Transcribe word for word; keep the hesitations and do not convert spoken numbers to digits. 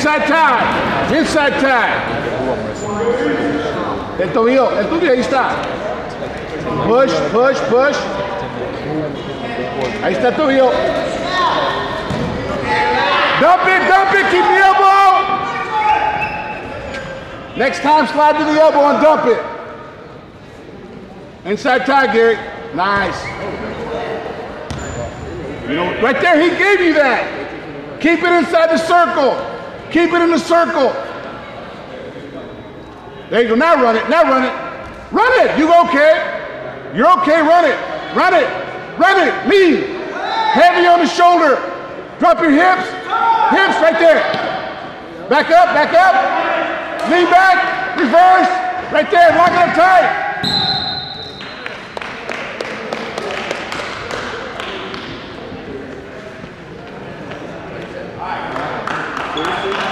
Inside tag. Inside tag. El tobillo, el tuyo, ahí está. Push, push, push. Ahí está el tobillo. Dump it, dump it, keep the elbow. Next time, slide to the elbow and dump it. Inside tag, Gary. Nice. You know, right there, he gave you that. Keep it inside the circle. Keep it in the circle. There you go. Now run it. Now run it. Run it. You okay? You're okay. Run it. Run it. Run it. Lean. Heavy on the shoulder. Drop your hips. Hips right there. Back up. Back up. Lean back. Reverse. Right there. Lock it up tight. Seriously?